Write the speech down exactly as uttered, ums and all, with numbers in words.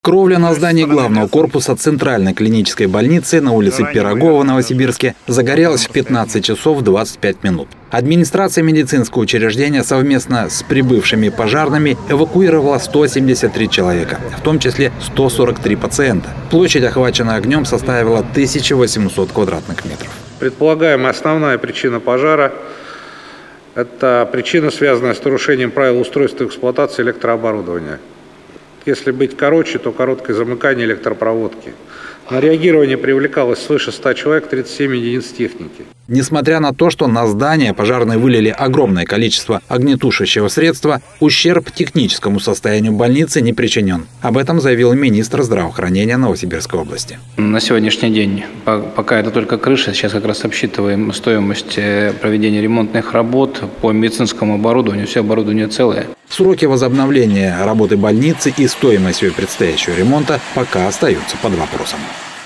Кровля на здании главного корпуса Центральной клинической больницы на улице Пирогова в Новосибирске загорелась в пятнадцать часов двадцать пять минут. Администрация медицинского учреждения совместно с прибывшими пожарными эвакуировала сто семьдесят три человека, в том числе сто сорок три пациента. Площадь, охваченная огнем, составила тысячу восемьсот квадратных метров. Предполагаемая основная причина пожара – это причина, связанная с нарушением правил устройства и эксплуатации электрооборудования. Если быть короче, то короткое замыкание электропроводки. На реагирование привлекалось свыше ста человек, тридцать семь единиц техники. Несмотря на то, что на здание пожарные вылили огромное количество огнетушащего средства, ущерб техническому состоянию больницы не причинен. Об этом заявил министр здравоохранения Новосибирской области. На сегодняшний день, пока это только крыша, сейчас как раз обсчитываем стоимость проведения ремонтных работ по медицинскому оборудованию. Все оборудование целое. Сроки возобновления работы больницы и стоимость ее предстоящего ремонта пока остаются под вопросом.